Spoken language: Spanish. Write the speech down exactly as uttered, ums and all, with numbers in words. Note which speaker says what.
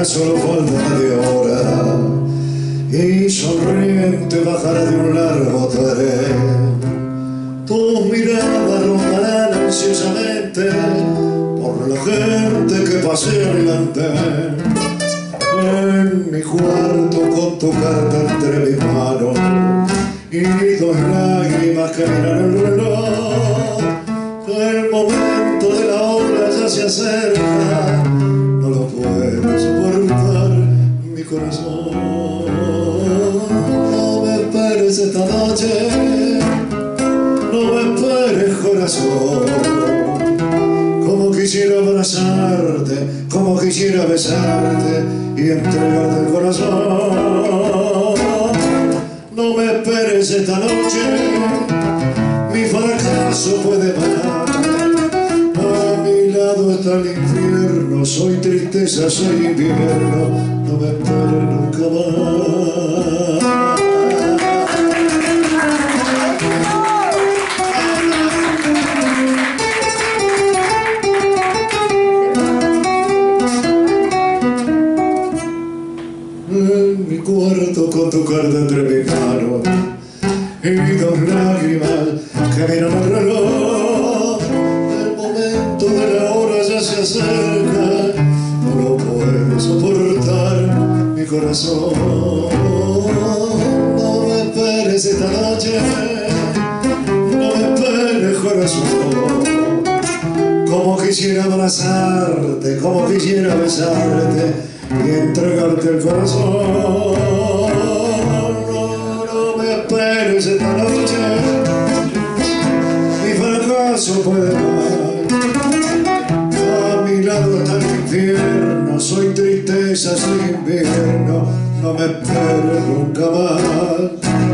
Speaker 1: solo falta media hora y sonriente bajará de un largo tren. Tus miradas rondarán ansiosamente por la gente que pasea en el andén. En mi cuarto con tu carta entre mis manos y dos lágrimas que miran el reloj. El momento de la hora ya se acerca, no lo puedo soportar, mi corazón. No me esperes esta noche, no me esperes, corazón. Como quisiera abrazarte, como quisiera besarte y entregarte el corazón. No me esperes esta noche, mi fracaso puede parar. A mi lado está el infierno, soy tristeza, soy invierno. No me esperes nunca más. En mi cuarto con tu carta entre mis manos y dos lágrimas que miran el reloj. El momento de la hora ya se acerca, no lo puedo soportar, mi corazón. No me esperes esta noche, no me esperes, corazón. Como quisiera abrazarte, como quisiera besarte y entregarte el corazón. No, no me esperes esta noche, mi fracaso puede más. A mi lado está el infierno, soy tristeza, soy invierno. No me esperes nunca más.